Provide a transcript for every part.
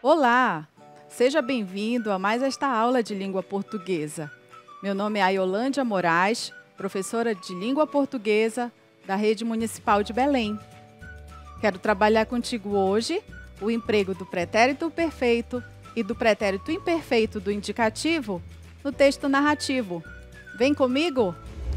Olá! Seja bem-vindo a mais esta aula de língua portuguesa. Meu nome é Aiolândia Moraes, professora de língua portuguesa da Rede Municipal de Belém. Quero trabalhar contigo hoje o emprego do pretérito perfeito e do pretérito imperfeito do indicativo no texto narrativo. Vem comigo?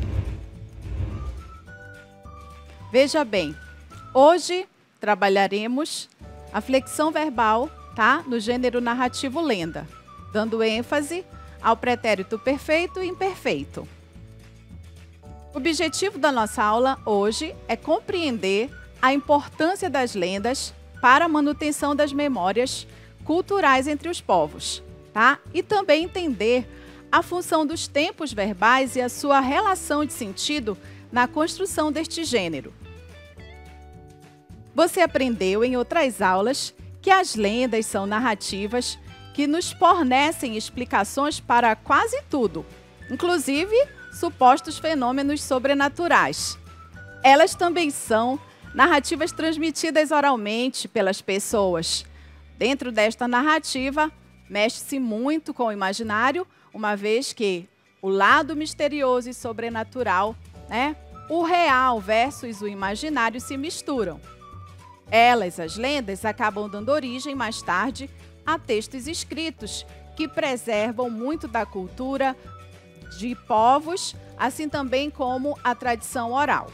Veja bem, hoje trabalharemos a flexão verbal, tá? No gênero narrativo lenda, dando ênfase ao pretérito perfeito e imperfeito. O objetivo da nossa aula hoje é compreender a importância das lendas para a manutenção das memórias culturais entre os povos, tá? E também entender a função dos tempos verbais e a sua relação de sentido na construção deste gênero. Você aprendeu em outras aulas que as lendas são narrativas que nos fornecem explicações para quase tudo, inclusive supostos fenômenos sobrenaturais. Elas também são narrativas transmitidas oralmente pelas pessoas. Dentro desta narrativa, mexe-se muito com o imaginário, uma vez que o lado misterioso e sobrenatural, o real versus o imaginário se misturam. Elas, as lendas, acabam dando origem, mais tarde, a textos escritos, que preservam muito da cultura de povos, assim também como a tradição oral.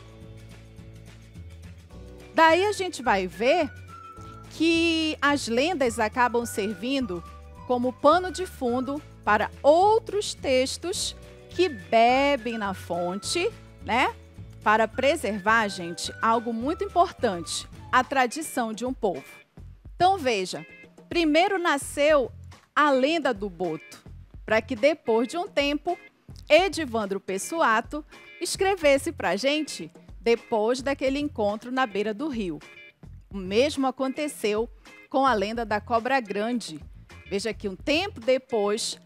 Daí a gente vai ver que as lendas acabam servindo como pano de fundo para outros textos que bebem na fonte, para preservar, gente, algo muito importante, a tradição de um povo. Então, veja, primeiro nasceu a lenda do boto, para que depois de um tempo, Edivandro Pessuato escrevesse para a gente depois daquele encontro na beira do rio. O mesmo aconteceu com a lenda da cobra grande. Veja que um tempo depois,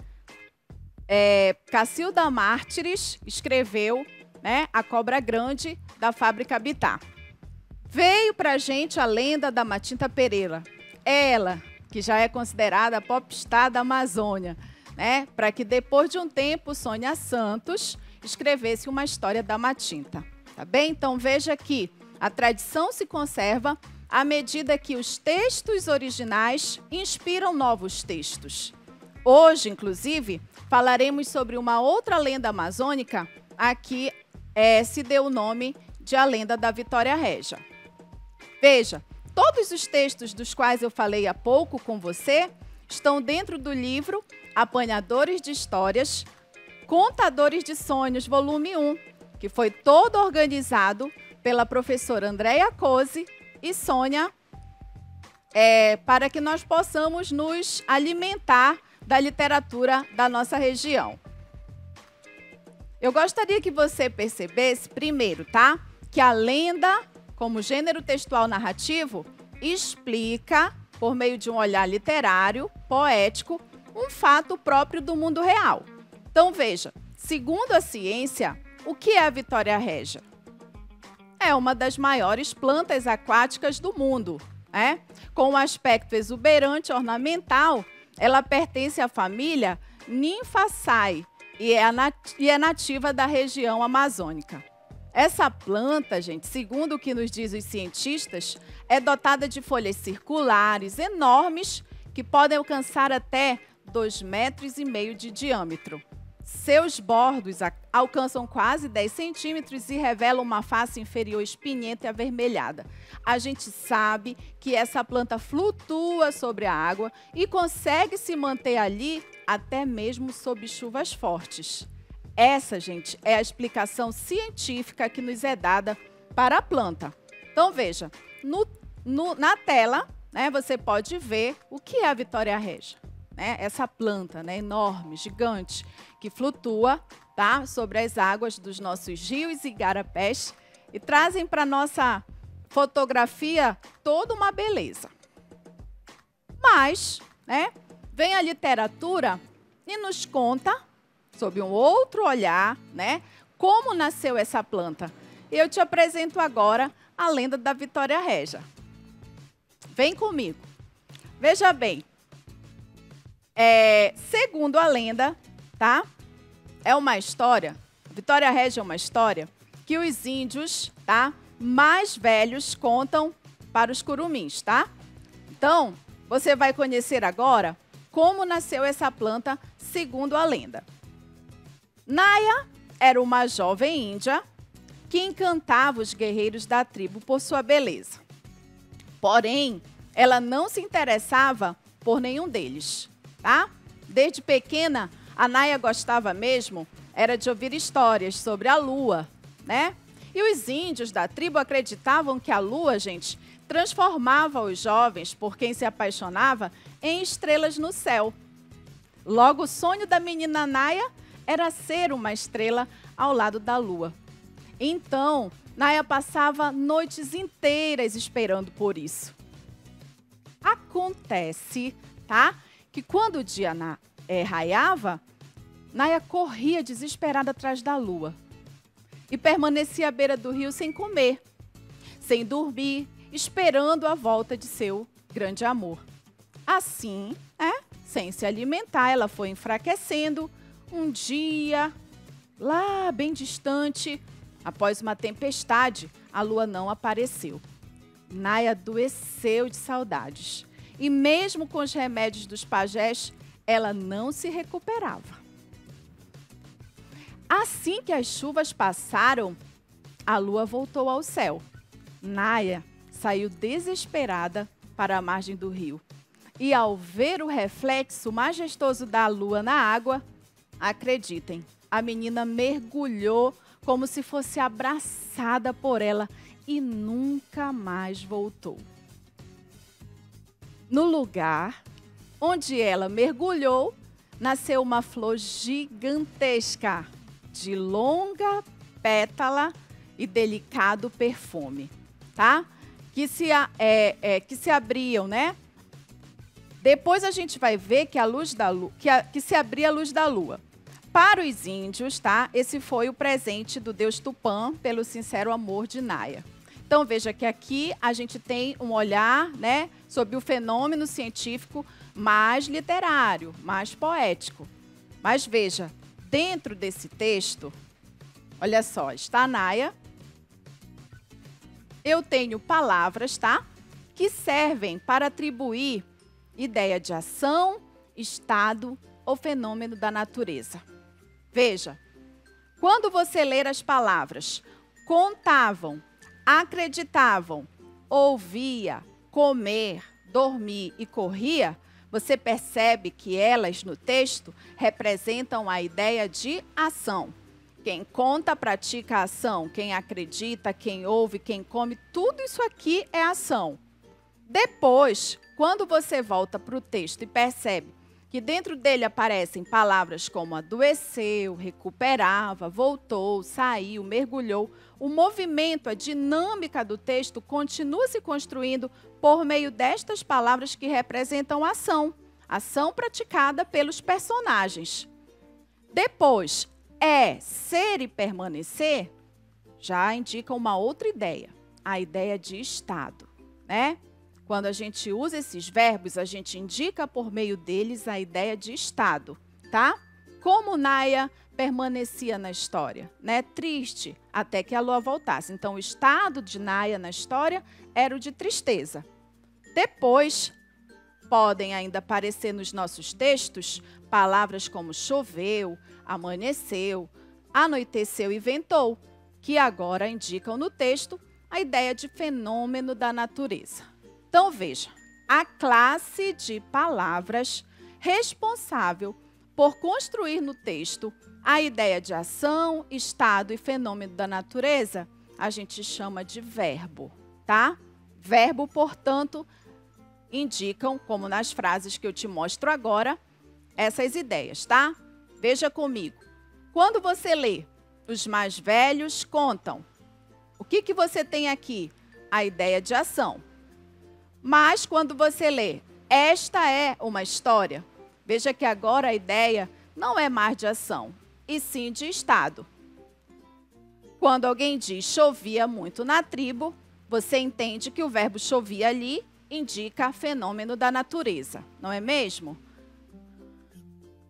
Cacilda Mártires escreveu a cobra grande da fábrica Habitat. Veio para a gente a lenda da Matinta Pereira. Ela, que já é considerada a popstar da Amazônia, para que depois de um tempo Sônia Santos escrevesse uma história da Matinta. Tá bem? Então veja que a tradição se conserva à medida que os textos originais inspiram novos textos. Hoje, inclusive, falaremos sobre uma outra lenda amazônica, a que se deu o nome de a lenda da Vitória Régia. Veja, todos os textos dos quais eu falei há pouco com você estão dentro do livro Apanhadores de Histórias, Contadores de Sonhos, volume 1, que foi todo organizado pela professora Andréia Cose e Sônia, para que nós possamos nos alimentar da literatura da nossa região. Eu gostaria que você percebesse, primeiro, que a lenda, como gênero textual narrativo, explica, por meio de um olhar literário, poético, um fato próprio do mundo real. Então, veja, segundo a ciência, o que é a Vitória Régia? É uma das maiores plantas aquáticas do mundo. Com um aspecto exuberante e ornamental, ela pertence à família Nymphaceae e é nativa da região amazônica. Essa planta, gente, segundo o que nos dizem os cientistas, é dotada de folhas circulares enormes que podem alcançar até 2,5 metros de diâmetro. Seus bordos alcançam quase 10 centímetros e revelam uma face inferior espinhenta e avermelhada. A gente sabe que essa planta flutua sobre a água e consegue se manter ali até mesmo sob chuvas fortes. Essa, gente, é a explicação científica que nos é dada para a planta. Então, veja, na tela, você pode ver o que é a Vitória Régia. Essa planta enorme, gigante, que flutua sobre as águas dos nossos rios e igarapés e trazem para a nossa fotografia toda uma beleza. Mas, vem a literatura e nos conta, sob um outro olhar, como nasceu essa planta. Eu te apresento agora a lenda da Vitória Régia. Vem comigo. Veja bem, Segundo a lenda, tá? É uma história, Vitória Régia é uma história que os índios, tá? Mais velhos contam para os curumins, tá? Então, você vai conhecer agora como nasceu essa planta segundo a lenda. Naya era uma jovem índia que encantava os guerreiros da tribo por sua beleza. Porém, ela não se interessava por nenhum deles, tá? Desde pequena, a Naya gostava mesmo era de ouvir histórias sobre a lua, né? E os índios da tribo acreditavam que a lua, gente, transformava os jovens por quem se apaixonava em estrelas no céu. Logo, o sonho da menina Naya era ser uma estrela ao lado da lua. Então, Naya passava noites inteiras esperando por isso. Acontece, tá? Que quando o dia raiava, Naya corria desesperada atrás da lua e permanecia à beira do rio sem comer, sem dormir, esperando a volta de seu grande amor. Assim, sem se alimentar, ela foi enfraquecendo. Um dia, lá bem distante, após uma tempestade, a lua não apareceu. Naya adoeceu de saudades. E mesmo com os remédios dos pajés, ela não se recuperava. Assim que as chuvas passaram, a lua voltou ao céu. Naya saiu desesperada para a margem do rio. E ao ver o reflexo majestoso da lua na água, acreditem, a menina mergulhou como se fosse abraçada por ela e nunca mais voltou. No lugar onde ela mergulhou, nasceu uma flor gigantesca, de longa pétala e delicado perfume, tá? Que se abriam, né? Depois a gente vai ver que a luz da lua, que se abria a luz da lua. Para os índios, tá? Esse foi o presente do deus Tupã pelo sincero amor de Naya. Então veja que aqui a gente tem um olhar, né, sobre o fenômeno científico mais literário, mais poético. Mas veja, dentro desse texto, olha só, está Naya. Eu tenho palavras, tá? Que servem para atribuir ideia de ação, estado ou fenômeno da natureza. Veja, quando você ler as palavras contavam, acreditavam, ouvia, comer, dormir e corria, você percebe que elas no texto representam a ideia de ação. Quem conta, pratica a ação. Quem acredita, quem ouve, quem come, tudo isso aqui é ação. Depois, quando você volta para o texto e percebe que dentro dele aparecem palavras como adoeceu, recuperava, voltou, saiu, mergulhou, o movimento, a dinâmica do texto continua se construindo por meio destas palavras que representam ação, ação praticada pelos personagens. Depois, ser e permanecer, já indica uma outra ideia, a ideia de estado, né? Quando a gente usa esses verbos, a gente indica por meio deles a ideia de estado, tá? Como Naya permanecia na história, né? Triste, até que a lua voltasse. Então, o estado de Naya na história era o de tristeza. Depois, podem ainda aparecer nos nossos textos palavras como choveu, amanheceu, anoiteceu e ventou, que agora indicam no texto a ideia de fenômeno da natureza. Então, veja, a classe de palavras responsável por construir no texto a ideia de ação, estado e fenômeno da natureza, a gente chama de verbo, tá? Verbo, portanto, indicam, como nas frases que eu te mostro agora, essas ideias, tá? Veja comigo. Quando você lê, os mais velhos contam. O que você tem aqui? A ideia de ação. Mas quando você lê, esta é uma história, veja que agora a ideia não é mais de ação, e sim de estado. Quando alguém diz chovia muito na tribo, você entende que o verbo chovia ali indica fenômeno da natureza, não é mesmo?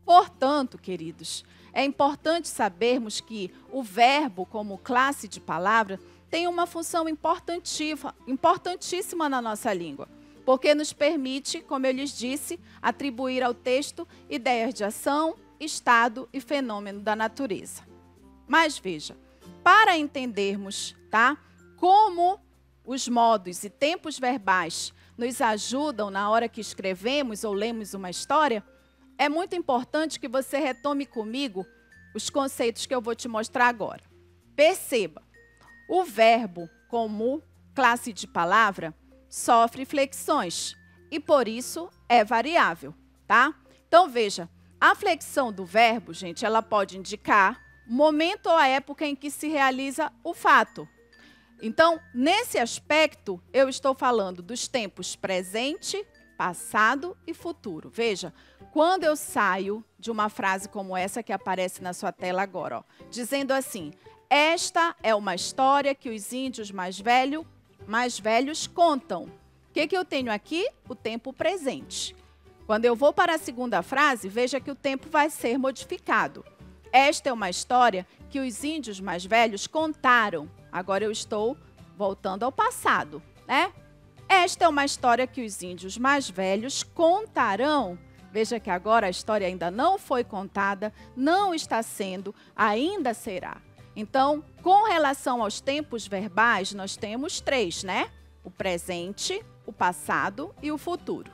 Portanto, queridos, é importante sabermos que o verbo, como classe de palavra, tem uma função importantíssima na nossa língua, porque nos permite, como eu lhes disse, atribuir ao texto ideias de ação, estado e fenômeno da natureza. Mas veja, para entendermos, tá, como os modos e tempos verbais nos ajudam na hora que escrevemos ou lemos uma história, é muito importante que você retome comigo os conceitos que eu vou te mostrar agora. Perceba, o verbo, como classe de palavra, sofre flexões e, por isso, é variável, tá? Então, veja, a flexão do verbo, gente, ela pode indicar o momento ou a época em que se realiza o fato. Então, nesse aspecto, eu estou falando dos tempos presente, passado e futuro. Veja, quando eu saio de uma frase como essa que aparece na sua tela agora, ó, dizendo assim: esta é uma história que os índios mais velhos contam. O que eu tenho aqui? O tempo presente. Quando eu vou para a segunda frase, veja que o tempo vai ser modificado. Esta é uma história que os índios mais velhos contaram. Agora eu estou voltando ao passado, né? Esta é uma história que os índios mais velhos contarão. Veja que agora a história ainda não foi contada, não está sendo, ainda será. Então, com relação aos tempos verbais, nós temos 3, né? O presente, o passado e o futuro.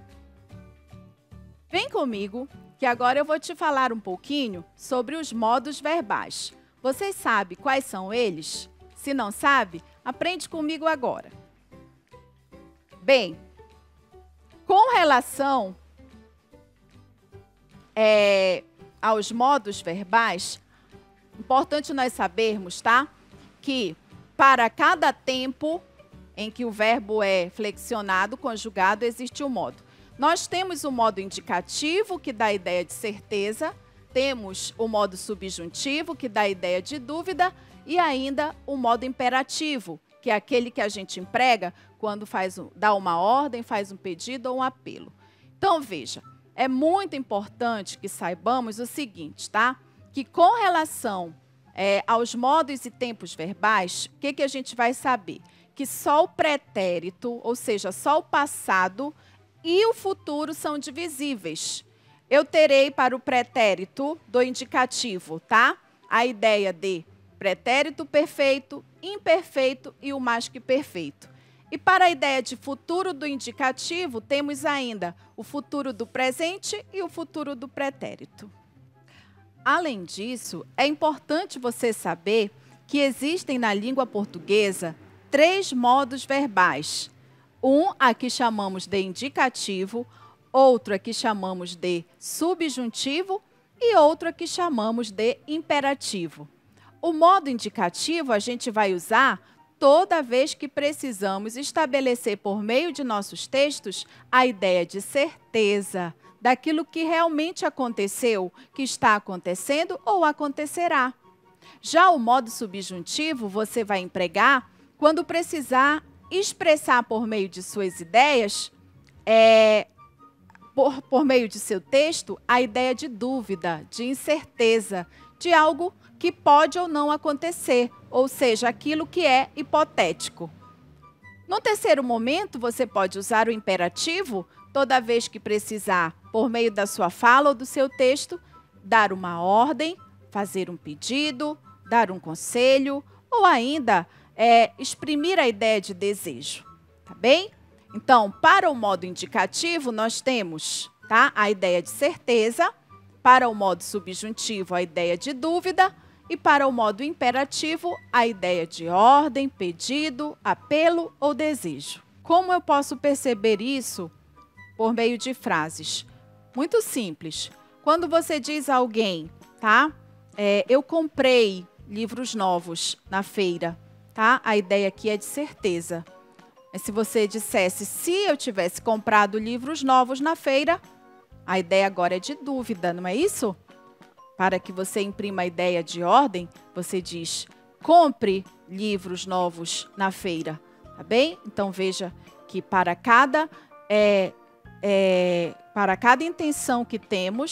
Vem comigo, que agora eu vou te falar um pouquinho sobre os modos verbais. Vocês sabem quais são eles? Se não sabe, aprende comigo agora. Bem, com relação aos modos verbais, importante nós sabermos, tá? Que para cada tempo em que o verbo é flexionado, conjugado, existe um modo. Nós temos o modo indicativo, que dá a ideia de certeza, temos o modo subjuntivo, que dá a ideia de dúvida, e ainda o modo imperativo, que é aquele que a gente emprega quando dá uma ordem, faz um pedido ou um apelo. Então, veja, é muito importante que saibamos o seguinte, tá? Que com relação aos modos e tempos verbais, o que a gente vai saber? Que só o pretérito, ou seja, só o passado e o futuro são divisíveis. Eu terei para o pretérito do indicativo, tá? A ideia de pretérito perfeito, imperfeito e o mais que perfeito. E para a ideia de futuro do indicativo, temos ainda o futuro do presente e o futuro do pretérito. Além disso, é importante você saber que existem na língua portuguesa 3 modos verbais. Um aqui chamamos de indicativo, outro aqui chamamos de subjuntivo e outro aqui chamamos de imperativo. O modo indicativo a gente vai usar toda vez que precisamos estabelecer por meio de nossos textos a ideia de certeza daquilo que realmente aconteceu, que está acontecendo ou acontecerá. Já o modo subjuntivo você vai empregar quando precisar expressar por meio de suas ideias, por meio de seu texto, a ideia de dúvida, de incerteza, de algo que pode ou não acontecer, ou seja, aquilo que é hipotético. No terceiro momento, você pode usar o imperativo toda vez que precisar, por meio da sua fala ou do seu texto, dar uma ordem, fazer um pedido, dar um conselho, ou ainda exprimir a ideia de desejo, tá bem? Então, para o modo indicativo, nós temos, tá, a ideia de certeza, para o modo subjuntivo, a ideia de dúvida, e para o modo imperativo, a ideia de ordem, pedido, apelo ou desejo. Como eu posso perceber isso por meio de frases? Muito simples. Quando você diz a alguém, tá? Eu comprei livros novos na feira, tá? A ideia aqui é de certeza. Mas se você dissesse, se eu tivesse comprado livros novos na feira, a ideia agora é de dúvida, não é isso? Para que você imprima a ideia de ordem, você diz, compre livros novos na feira, tá bem? Então, veja que para cada intenção que temos,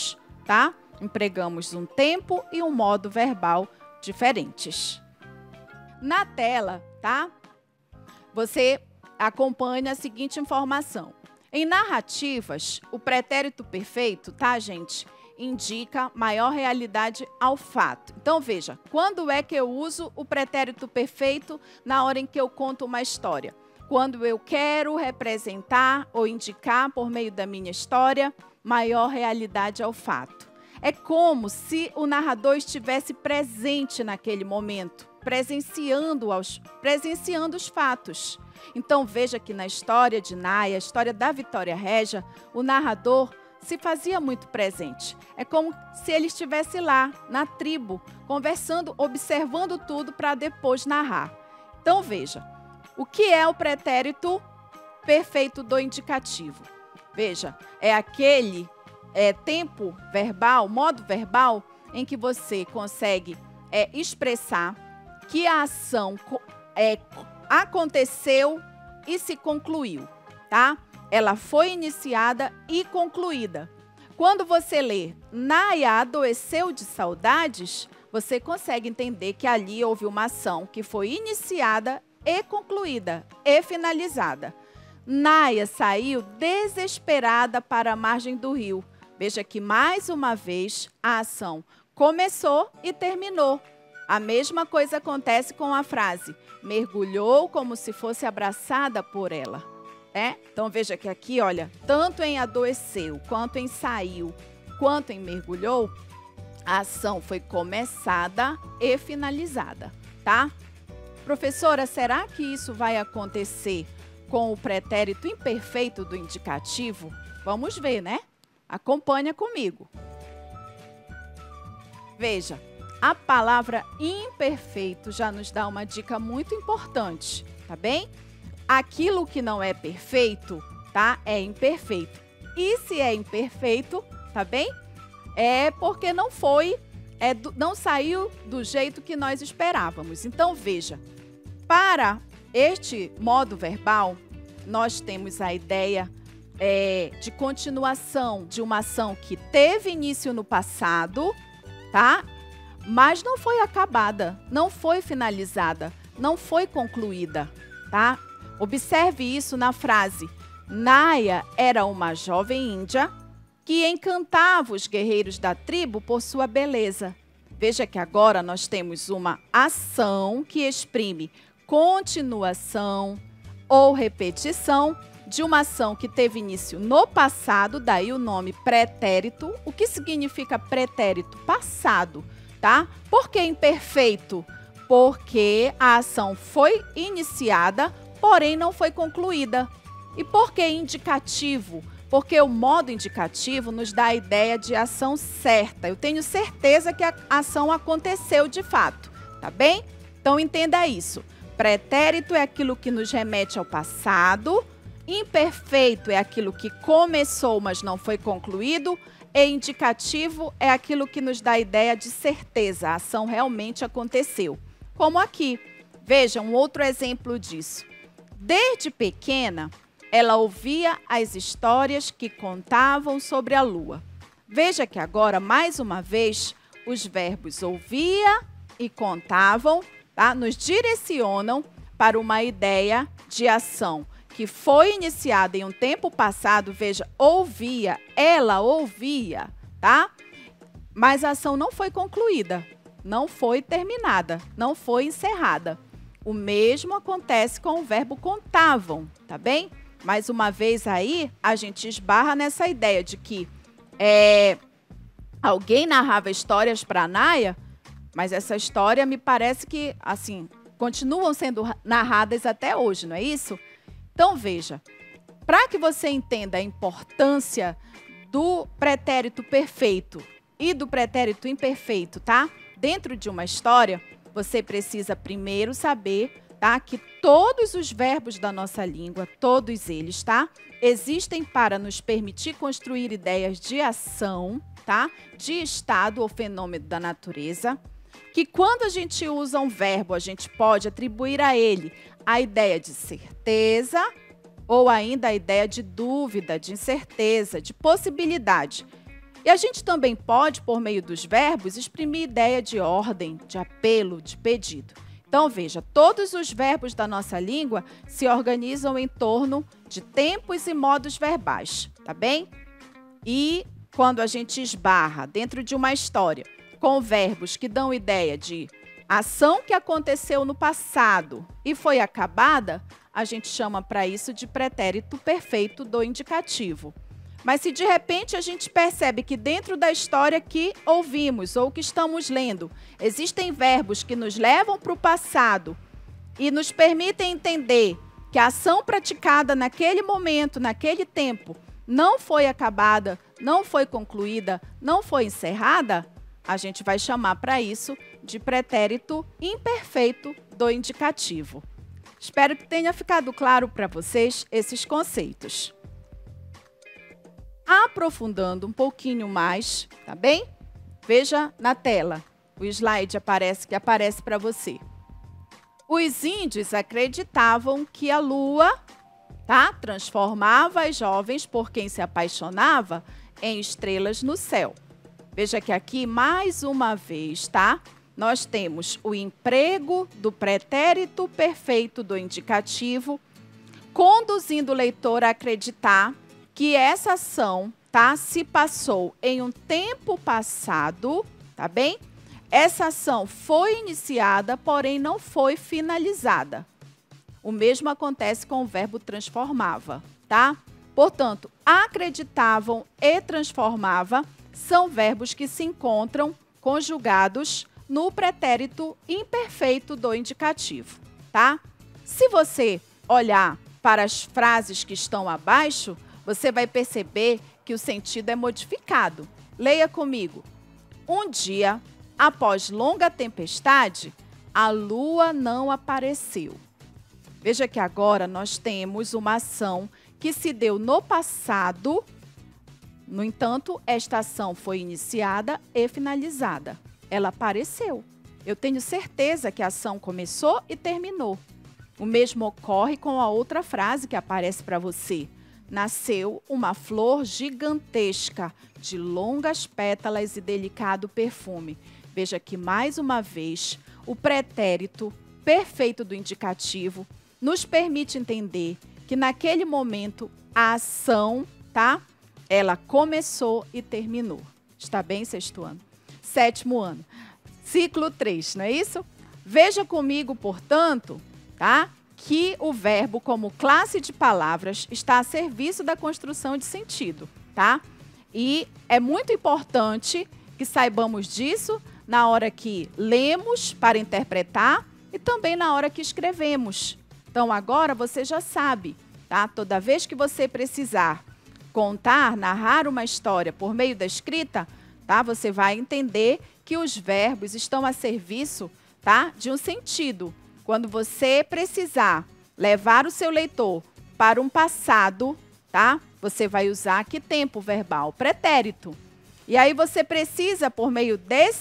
tá? Empregamos um tempo e um modo verbal diferentes. Na tela, tá? Você acompanha a seguinte informação. Em narrativas, o pretérito perfeito, tá, gente? Indica maior realidade ao fato. Então, veja, quando é que eu uso o pretérito perfeito na hora em que eu conto uma história? Quando eu quero representar ou indicar, por meio da minha história, maior realidade ao fato. É como se o narrador estivesse presente naquele momento, presenciando os fatos. Então, veja que na história de Naya, a história da Vitória Régia, o narrador se fazia muito presente. É como se ele estivesse lá, na tribo, conversando, observando tudo para depois narrar. Então, veja, o que é o pretérito perfeito do indicativo? Veja, é aquele tempo verbal, modo verbal, em que você consegue expressar que a ação aconteceu e se concluiu, tá? Ela foi iniciada e concluída. Quando você lê Naya adoeceu de saudades, você consegue entender que ali houve uma ação que foi iniciada e concluída e finalizada. Naya saiu desesperada para a margem do rio. Veja que, mais uma vez, a ação começou e terminou. A mesma coisa acontece com a frase, mergulhou como se fosse abraçada por ela. Então, veja que aqui, olha, tanto em adoeceu, quanto em saiu, quanto em mergulhou, a ação foi começada e finalizada, tá? Professora, será que isso vai acontecer com o pretérito imperfeito do indicativo? Vamos ver, né? Acompanha comigo. Veja, a palavra imperfeito já nos dá uma dica muito importante, tá bem? Aquilo que não é perfeito, tá? É imperfeito. E se é imperfeito, tá bem? É porque não saiu do jeito que nós esperávamos. Então, veja, para este modo verbal, nós temos a ideia de continuação de uma ação que teve início no passado, tá? Mas não foi acabada, não foi finalizada, não foi concluída, tá? Observe isso na frase. Naya era uma jovem índia que encantava os guerreiros da tribo por sua beleza. Veja que agora nós temos uma ação que exprime continuação ou repetição de uma ação que teve início no passado, daí o nome pretérito. O que significa pretérito? Passado, tá? Por que imperfeito? Porque a ação foi iniciada, porém não foi concluída. E por que indicativo? Porque o modo indicativo nos dá a ideia de ação certa. Eu tenho certeza que a ação aconteceu de fato, tá bem? Então entenda isso. Pretérito é aquilo que nos remete ao passado, imperfeito é aquilo que começou, mas não foi concluído, e indicativo é aquilo que nos dá a ideia de certeza, a ação realmente aconteceu. Como aqui, veja um outro exemplo disso. Desde pequena, ela ouvia as histórias que contavam sobre a lua. Veja que agora, mais uma vez, os verbos ouvia e contavam, tá? Nos direcionam para uma ideia de ação que foi iniciada em um tempo passado. Veja, ouvia, ela ouvia, tá? Mas a ação não foi concluída, não foi terminada, não foi encerrada. O mesmo acontece com o verbo contavam, tá bem? Mais uma vez aí, a gente esbarra nessa ideia de que alguém narrava histórias para Naya, mas essa história me parece que, assim, continuam sendo narradas até hoje, não é isso? Então, veja, para que você entenda a importância do pretérito perfeito e do pretérito imperfeito, tá? Dentro de uma história, você precisa primeiro saber, tá, que todos os verbos da nossa língua, todos eles, tá, existem para nos permitir construir ideias de ação, tá, de estado ou fenômeno da natureza, que quando a gente usa um verbo, a gente pode atribuir a ele a ideia de certeza ou ainda a ideia de dúvida, de incerteza, de possibilidade. E a gente também pode, por meio dos verbos, exprimir ideia de ordem, de apelo, de pedido. Então, veja, todos os verbos da nossa língua se organizam em torno de tempos e modos verbais, tá bem? E quando a gente esbarra dentro de uma história com verbos que dão ideia de ação que aconteceu no passado e foi acabada, a gente chama para isso de pretérito perfeito do indicativo. Mas se de repente a gente percebe que dentro da história que ouvimos ou que estamos lendo, existem verbos que nos levam para o passado e nos permitem entender que a ação praticada naquele momento, naquele tempo, não foi acabada, não foi concluída, não foi encerrada, a gente vai chamar para isso de pretérito imperfeito do indicativo. Espero que tenha ficado claro para vocês esses conceitos. Aprofundando um pouquinho mais, tá bem? Veja na tela, o slide que aparece para você. Os índios acreditavam que a lua, tá, transformava as jovens por quem se apaixonava em estrelas no céu. Veja que aqui, mais uma vez, tá? Nós temos o emprego do pretérito perfeito do indicativo, conduzindo o leitor a acreditar que essa ação, tá, se passou em um tempo passado, tá bem? Essa ação foi iniciada, porém não foi finalizada. O mesmo acontece com o verbo transformava, tá? Portanto, acreditavam e transformava são verbos que se encontram conjugados no pretérito imperfeito do indicativo, tá? Se você olhar para as frases que estão abaixo, você vai perceber que o sentido é modificado. Leia comigo. Um dia, após longa tempestade, a lua não apareceu. Veja que agora nós temos uma ação que se deu no passado. No entanto, esta ação foi iniciada e finalizada. Ela apareceu. Eu tenho certeza que a ação começou e terminou. O mesmo ocorre com a outra frase que aparece para você. Nasceu uma flor gigantesca, de longas pétalas e delicado perfume. Veja que, mais uma vez, o pretérito perfeito do indicativo nos permite entender que, naquele momento, a ação, tá? Ela começou e terminou. Está bem, sexto ano? Sétimo ano. Ciclo 3, não é isso? Veja comigo, portanto, tá? Que o verbo, como classe de palavras, está a serviço da construção de sentido, tá? E é muito importante que saibamos disso na hora que lemos para interpretar e também na hora que escrevemos. Então, agora você já sabe, tá? Toda vez que você precisar contar, narrar uma história por meio da escrita, tá? Você vai entender que os verbos estão a serviço, tá? De um sentido. Quando você precisar levar o seu leitor para um passado, tá? Você vai usar que tempo verbal? Pretérito. E aí você precisa, por meio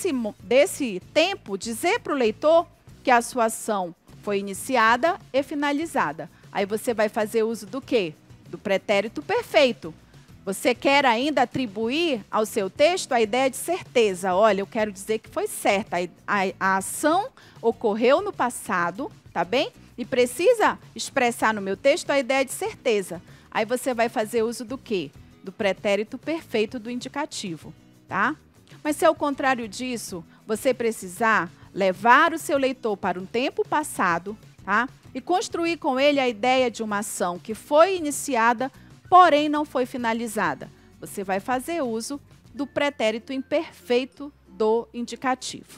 desse tempo, dizer para o leitor que a sua ação foi iniciada e finalizada. Aí você vai fazer uso do quê? Do pretérito perfeito. Você quer ainda atribuir ao seu texto a ideia de certeza. Olha, eu quero dizer que foi certa. A ação ocorreu no passado, tá bem? E precisa expressar no meu texto a ideia de certeza. Aí você vai fazer uso do quê? Do pretérito perfeito do indicativo, tá? Mas se ao contrário disso, você precisar levar o seu leitor para um tempo passado, tá? E construir com ele a ideia de uma ação que foi iniciada, porém não foi finalizada. Você vai fazer uso do pretérito imperfeito do indicativo.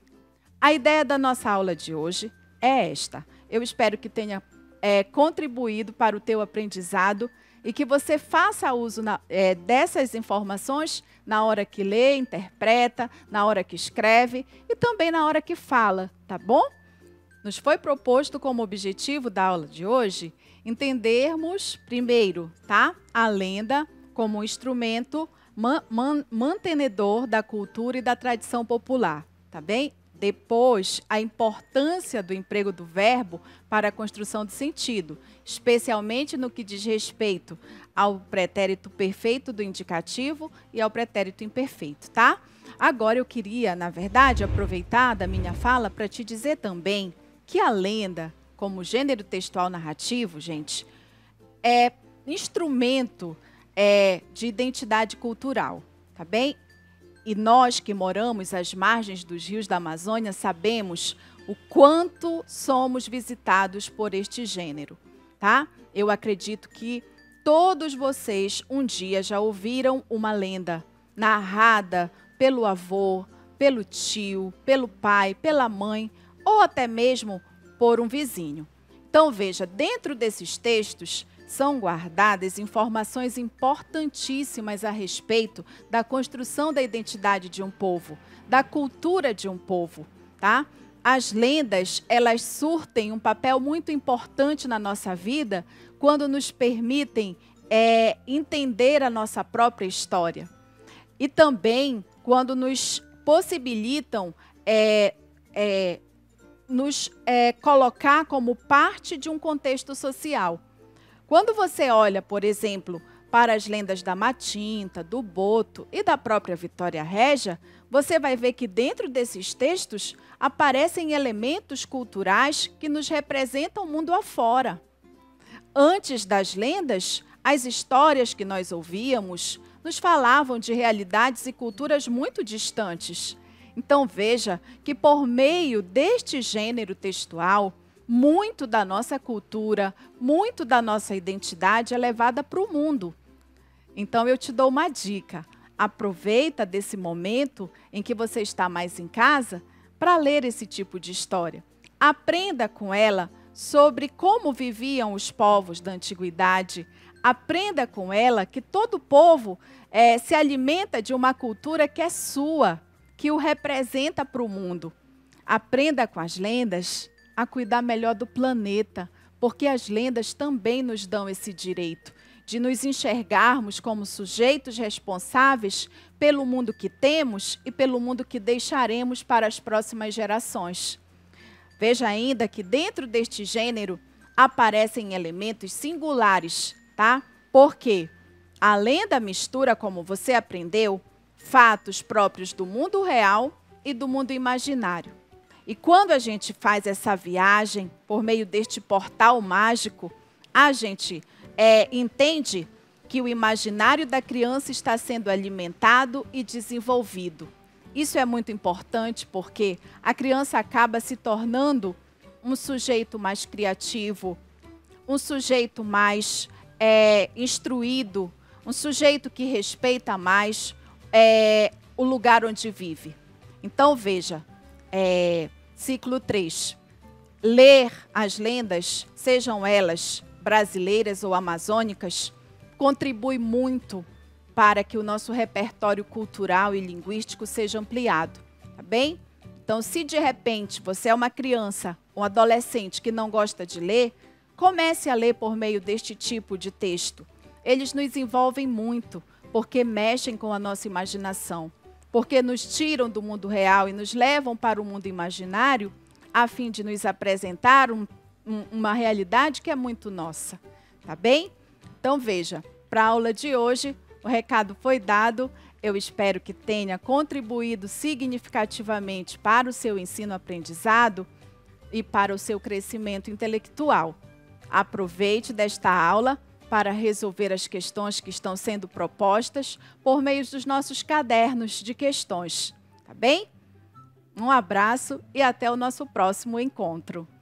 A ideia da nossa aula de hoje é esta. Eu espero que tenha contribuído para o teu aprendizado e que você faça uso dessas informações na hora que lê, interpreta, na hora que escreve e também na hora que fala, tá bom? Nos foi proposto como objetivo da aula de hoje entendermos, primeiro, tá? A lenda como um instrumento mantenedor da cultura e da tradição popular, tá bem? depois, a importância do emprego do verbo para a construção do sentido, especialmente no que diz respeito ao pretérito perfeito do indicativo e ao pretérito imperfeito, tá? Agora eu queria, na verdade, aproveitar da minha fala para te dizer também que a lenda, como gênero textual narrativo, gente, é instrumento de identidade cultural, tá bem? E nós que moramos às margens dos rios da Amazônia sabemos o quanto somos visitados por este gênero, tá? Eu acredito que todos vocês um dia já ouviram uma lenda narrada pelo avô, pelo tio, pelo pai, pela mãe ou até mesmo por um vizinho. Então veja, dentro desses textos são guardadas informações importantíssimas a respeito da construção da identidade de um povo, da cultura de um povo, tá? As lendas, elas surtem um papel muito importante na nossa vida quando nos permitem entender a nossa própria história. E também quando nos possibilitam nos colocar como parte de um contexto social. Quando você olha, por exemplo, para as lendas da Matinta, do Boto e da própria Vitória Régia, você vai ver que dentro desses textos aparecem elementos culturais que nos representam o mundo afora. Antes das lendas, as histórias que nós ouvíamos nos falavam de realidades e culturas muito distantes. Então veja que por meio deste gênero textual, muito da nossa cultura, muito da nossa identidade é levada para o mundo. Então eu te dou uma dica. Aproveita desse momento em que você está mais em casa para ler esse tipo de história. Aprenda com ela sobre como viviam os povos da antiguidade. Aprenda com ela que todo povo se alimenta de uma cultura que é sua, que o representa para o mundo. Aprenda com as lendas a cuidar melhor do planeta, porque as lendas também nos dão esse direito de nos enxergarmos como sujeitos responsáveis pelo mundo que temos e pelo mundo que deixaremos para as próximas gerações. Veja ainda que dentro deste gênero aparecem elementos singulares, tá? Porque a lenda mistura, como você aprendeu, fatos próprios do mundo real e do mundo imaginário. E quando a gente faz essa viagem por meio deste portal mágico, a gente entende que o imaginário da criança está sendo alimentado e desenvolvido. Isso é muito importante porque a criança acaba se tornando um sujeito mais criativo, um sujeito mais instruído, um sujeito que respeita mais o lugar onde vive. Então, veja, ciclo 3. Ler as lendas, sejam elas brasileiras ou amazônicas, contribui muito para que o nosso repertório cultural e linguístico seja ampliado, tá bem? Então, se de repente você é uma criança, um adolescente que não gosta de ler, comece a ler por meio deste tipo de texto. Eles nos envolvem muito, porque mexem com a nossa imaginação, porque nos tiram do mundo real e nos levam para o mundo imaginário, a fim de nos apresentar uma realidade que é muito nossa, tá bem? Então, veja, para a aula de hoje, o recado foi dado. Eu espero que tenha contribuído significativamente para o seu ensino-aprendizado e para o seu crescimento intelectual. Aproveite desta aula para resolver as questões que estão sendo propostas por meio dos nossos cadernos de questões, tá bem? Um abraço e até o nosso próximo encontro.